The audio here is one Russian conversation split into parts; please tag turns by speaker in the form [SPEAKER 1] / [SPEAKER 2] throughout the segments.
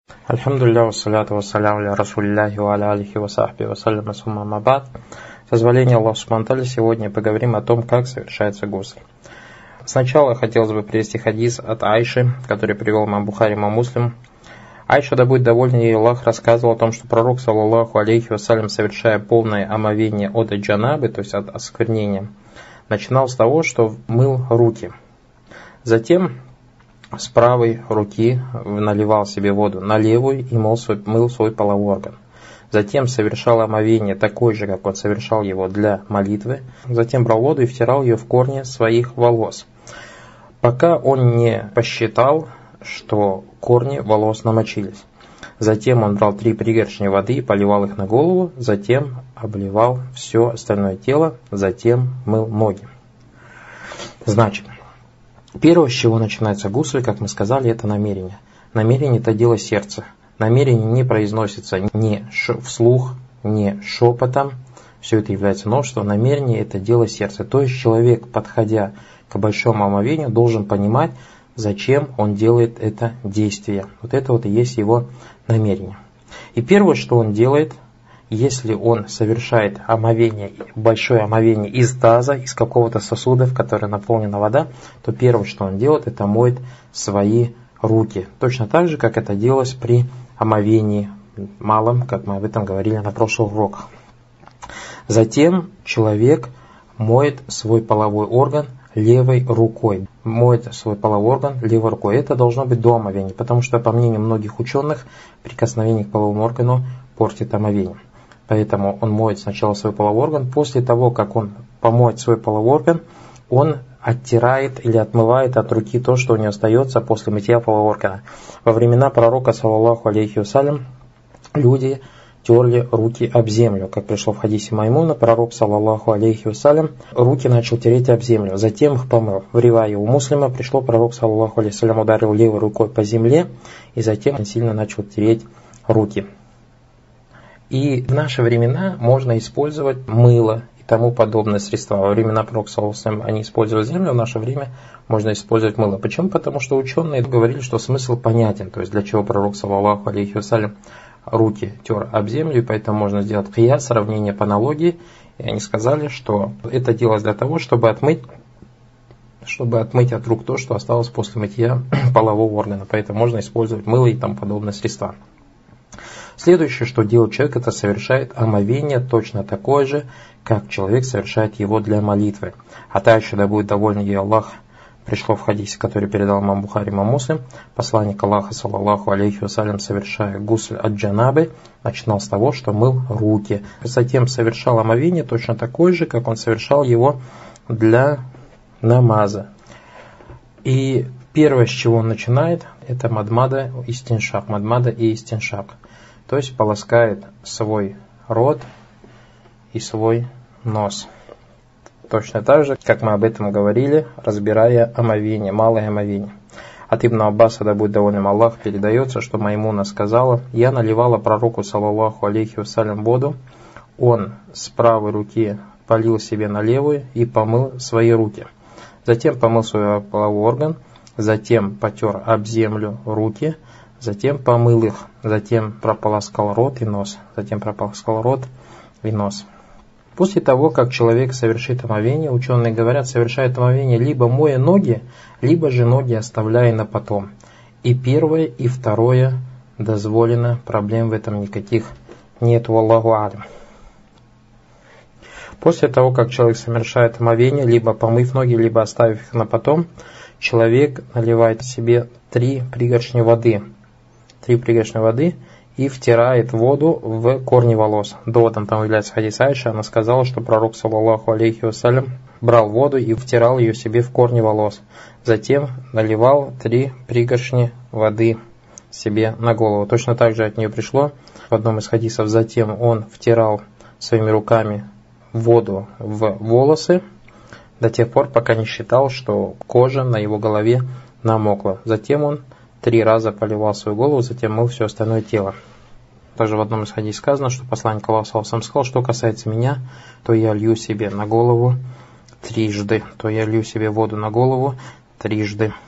[SPEAKER 1] Альхамдулилля, вассаляту вассаляму аля расулилляхи ва аля алихи ва сахби вассаляма сумма мабад. С позволения Аллаха субхану ва тааля сегодня поговорим о том, как совершается гусль. Сначала хотелось бы привести хадис от Айши, который привел имам Бухари, имам Муслим. Айша, да будет доволен ей Аллах, рассказывал о том, что пророк, саллаллаху алейхи вассалям, совершая полное омовение от джанабы, то есть от осквернения, начинал с того, что мыл руки. Затем с правой руки наливал себе воду на левую и мыл свой половой орган. Затем совершал омовение такое же, как он совершал его для молитвы. Затем брал воду и втирал ее в корни своих волос, пока он не посчитал, что корни волос намочились. Затем он брал 3 пригоршни воды и поливал их на голову, затем обливал все остальное тело, затем мыл ноги. Значит, первое, с чего начинается гусль, как мы сказали, это намерение. Намерение – это дело сердца. Намерение не произносится ни вслух, ни шепотом. Все это является новшеством. Намерение – это дело сердца. То есть человек, подходя к большому омовению, должен понимать, зачем он делает это действие. Вот это вот и есть его намерение. И первое, что он делает, если он совершает омовение, большое омовение из таза, из какого-то сосуда, в который наполнена вода, то первое, что он делает, это моет свои руки. Точно так же, как это делалось при омовении малом, как мы об этом говорили на прошлых уроках. Затем человек моет свой половой орган левой рукой. Моет свой половой орган левой рукой. Это должно быть до омовения, потому что, по мнению многих ученых, прикосновение к половому органу портит омовение. Поэтому он моет сначала свой половой орган. После того, как он помоет свой половой орган, он оттирает или отмывает от руки то, что у него остается после мытья полового органа. Во времена пророка, саллаллаху алейхи вассалям, люди терли руки об землю. Как пришло в хадисе Маймуна, пророк, саллаллаху алейхи вассалям, руки начал тереть об землю, затем их помыл. В ривае у Муслима пришло, пророк, саллаллаху алейхи вассалям, ударил левой рукой по земле, и затем он сильно начал тереть руки. И в наши времена можно использовать мыло и тому подобные средства. Во времена пророка, саллаллаху алейхи вассалям, они использовали землю, в наше время можно использовать мыло. Почему? Потому что ученые говорили, что смысл понятен. То есть для чего пророк, саллаллаху алейхи вассалям, руки тер об землю, и поэтому можно сделать кияс, сравнение по аналогии. И они сказали, что это делалось для того, чтобы отмыть от рук то, что осталось после мытья полового органа. Поэтому можно использовать мыло и тому подобные средства. Следующее, что делает человек, это совершает омовение точно такое же, как человек совершает его для молитвы. А также, да будет доволен ей Аллах, пришло в хадисе, который передал имам Бухари, имам Муслим, посланник Аллаха, саллаллаху алейхи вассалям, совершая гусль от джанабы, начинал с того, что мыл руки. Затем совершал омовение точно такое же, как он совершал его для намаза. И первое, с чего он начинает, это мадмада и истиншак. Мадмада и истиншак. То есть полоскает свой рот и свой нос. Точно так же, как мы об этом говорили, разбирая омовение, малое омовение. От Ибн Аббаса, да будет доволен им Аллах, передается, что Маймуна сказала: «Я наливала пророку, саллаллаху алейхи вассалям, воду, он с правой руки полил себе на левую и помыл свои руки. Затем помыл свой половой орган, затем потер об землю руки, затем помыл их, затем прополоскал рот и нос, После того, как человек совершит омовение, ученые говорят, совершает омовение либо моя ноги, либо же ноги оставляя на потом. И первое, и второе дозволено, проблем в этом никаких нет, валлаху алям. После того, как человек совершает омовение, либо помыв ноги, либо оставив их на потом, человек наливает себе 3 пригоршни воды. 3 пригоршни воды и втирает воду в корни волос. Доводом там является хадис Айши. Она сказала, что пророк, саллаллаху алейхи вассалям, брал воду и втирал ее себе в корни волос. Затем наливал 3 пригоршни воды себе на голову. Точно так же от нее пришло в одном из хадисов. Затем он втирал своими руками воду в волосы до тех пор, пока не считал, что кожа на его голове намокла. Затем он 3 раза поливал свою голову, затем мыл все остальное тело. Также в одном из хадисов сказано, что посланник Аллаха сам сказал, что касается меня, то я лью себе на голову 3 трижды, то я лью себе воду на голову 3.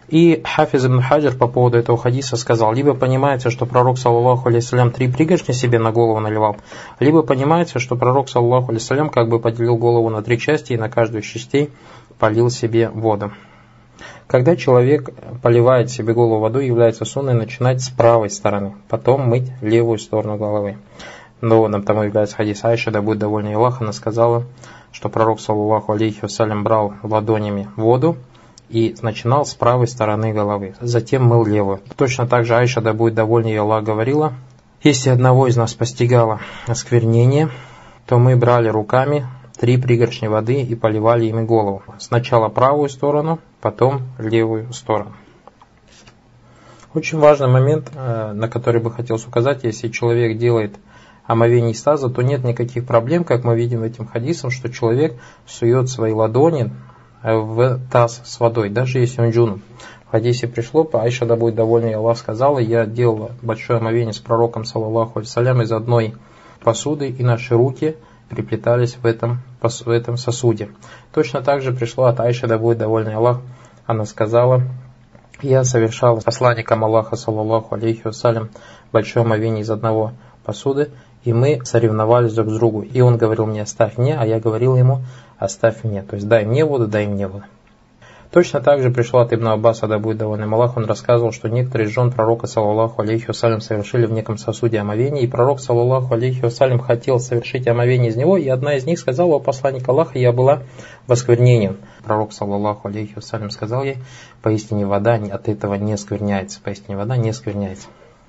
[SPEAKER 1] И Хафиз ибн Хаджар по поводу этого хадиса сказал: либо понимается, что пророк, саллаллаху алейхиссалям, 3 пригоршни себе на голову наливал, либо понимается, что пророк, саллаллаху алейхиссалям, как бы поделил голову на 3 части и на каждую из частей полил себе воду. Когда человек поливает себе голову водой, является сунной начинать с правой стороны, потом мыть левую сторону головы. Доводом тому является хадис Айши, да будет довольна Аллах, она сказала, что пророк, саллаллаху алейхи вассалям, брал ладонями воду и начинал с правой стороны головы, затем мыл левую. Точно так же Айша, да будет довольна Аллах, говорила: если одного из нас постигало осквернение, то мы брали руками 3 пригоршни воды и поливали ими голову. Сначала правую сторону, потом левую сторону. Очень важный момент, на который бы хотелось указать: если человек делает омовение из таза, то нет никаких проблем, как мы видим этим хадисом, что человек сует свои ладони в таз с водой, даже если он джунуб. В хадисе пришло, Айша, да будет довольна, и Аллах сказала: я делала большое омовение с пророком, саллаллаху алейхи, из одной посуды, и наши руки приплетались в этом сосуде. Точно так же пришло от Айши, да будет довольна, и Аллах, она сказала: я совершала с посланником Аллаха, саллаллаху алейхи вассалям, большое омовение из одного посуды, и мы соревновались друг с другом. И он говорил мне: оставь мне, а я говорил ему: оставь мне. То есть дай мне воду, дай мне воду. Точно так же пришло от Ибн Аббаса, да будет довольным Аллах, он рассказывал, что некоторые из жен пророка, саллаллаху алейхи вассалям, совершили в неком сосуде омовение, и пророк, саллаллаху алейхи вассалям, хотел совершить омовение из него, и одна из них сказала: о посланник Аллаха, я была в осквернении. Пророк, саллаллаху алейхи вассалям, сказал ей: поистине вода от этого не скверняется, поистине вода не скверняется.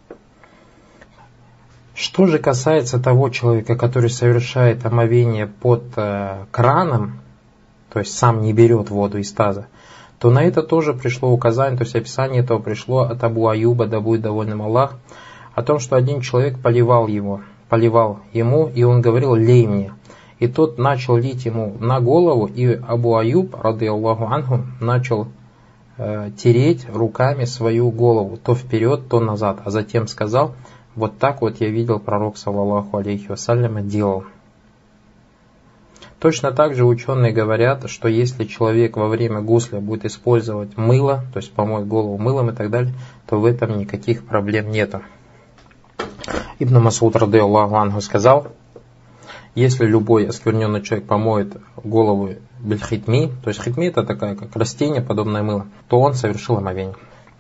[SPEAKER 1] Что же касается того человека, который совершает омовение под краном, то есть сам не берет воду из таза, то на это тоже пришло указание, то есть описание этого пришло от Абу Аюба, да будет довольным Аллах, о том, что один человек поливал ему, и он говорил: лей мне. И тот начал лить ему на голову, и Абу Аюб, рады Аллаху анху, начал тереть руками свою голову, то вперед, то назад, а затем сказал: вот так вот я видел, пророк, саллаллаху алейхи вассалям, делал. Точно так же ученые говорят, что если человек во время гусля будет использовать мыло, то есть помоет голову мылом и так далее, то в этом никаких проблем нету. Ибн Масуд, рады Аллаху анху, сказал: если любой оскверненный человек помоет голову бельхитми, то есть хитми это такая как растение, подобное мыло, то он совершил омовение.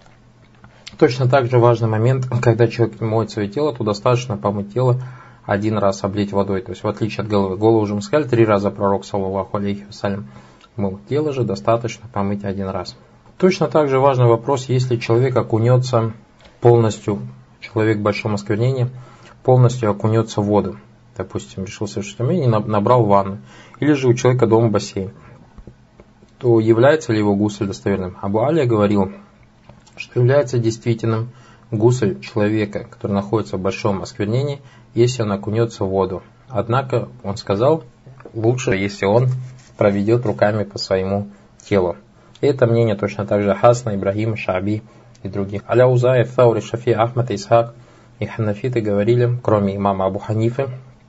[SPEAKER 1] Точно так же важный момент, когда человек моет свое тело, то достаточно помыть тело 1 раз, облить водой. То есть в отличие от головы. Голову уже мы сказали, 3 раза пророк, саллаллаху алейхи вассалям, мыл. Тело же достаточно помыть 1 раз. Точно так же важный вопрос, если человек окунется полностью, человек в большом осквернении, полностью окунется в воду. Допустим, решил совершить омовение, набрал ванну. Или же у человека дома бассейн. То является ли его гусль достоверным? Абу Алия говорил, что является действительным гусль человека, который находится в большом осквернении, если он окунется в воду. Однако он сказал, лучше, если он проведет руками по своему телу. И это мнение точно так же Хасана, Ибрагима, Шааби и других. Аляузаев, Фаури, Шафи, Ахмад, Исхак и ханафиты говорили, кроме имама Абу Ханифы,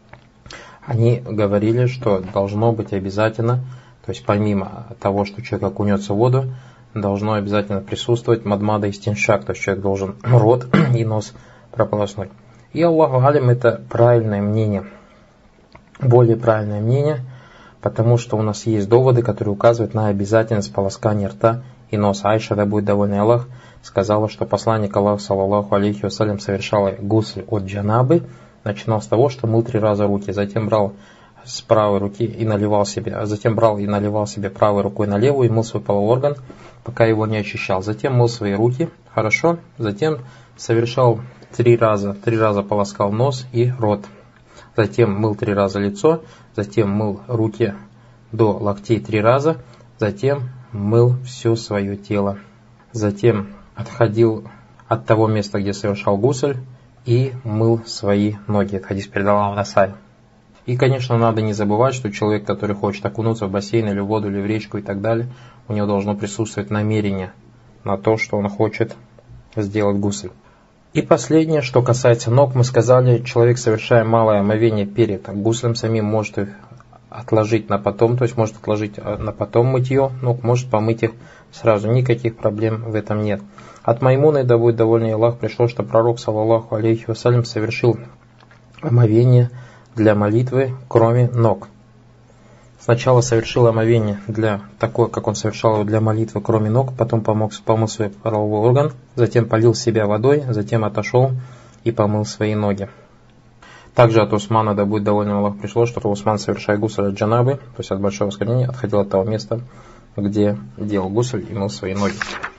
[SPEAKER 1] они говорили, что должно быть обязательно, то есть помимо того, что человек окунется в воду, должно обязательно присутствовать мадмада и стиншак, то есть человек должен рот и нос прополоснуть. И Аллаху алим, это правильное мнение, более правильное мнение, потому что у нас есть доводы, которые указывают на обязательность полоскания рта и носа. Айша, да будет довольна Аллах, сказала, что посланник Аллаха, саллаллаху алейхи вассалям, совершал гусль от джанабы, начинал с того, что мыл 3 раза руки, затем брал с правой руки и наливал себе, правой рукой на левую и мыл свой половой орган, пока его не очищал. Затем мыл свои руки, хорошо, затем совершал 3 раза полоскал нос и рот. Затем мыл 3 раза лицо, затем мыл руки до локтей 3 раза, затем мыл все свое тело. Затем отходил от того места, где совершал гусль, и мыл свои ноги. Это хадис передал Насай. И, конечно, надо не забывать, что человек, который хочет окунуться в бассейн или в воду, или в речку и так далее, у него должно присутствовать намерение на то, что он хочет сделать гусль. И последнее, что касается ног, мы сказали, человек, совершая малое омовение перед гуслем самим, может их отложить на потом, то есть может отложить на потом мытье ног, может помыть их сразу, никаких проблем в этом нет. От Маймуны, да будет довольный Аллах, пришло, что пророк, саллаллаху алейхи вассалям, совершил омовение для молитвы, кроме ног. Сначала совершил омовение для такое, как он совершал его для молитвы, кроме ног, потом помыл свой половой орган, затем полил себя водой, затем отошел и помыл свои ноги. Также от Усмана, да будет доволен Аллах, пришло, что Усман, совершая гусль от джанабы, то есть от большого осквернения, отходил от того места, где делал гусль и мыл свои ноги.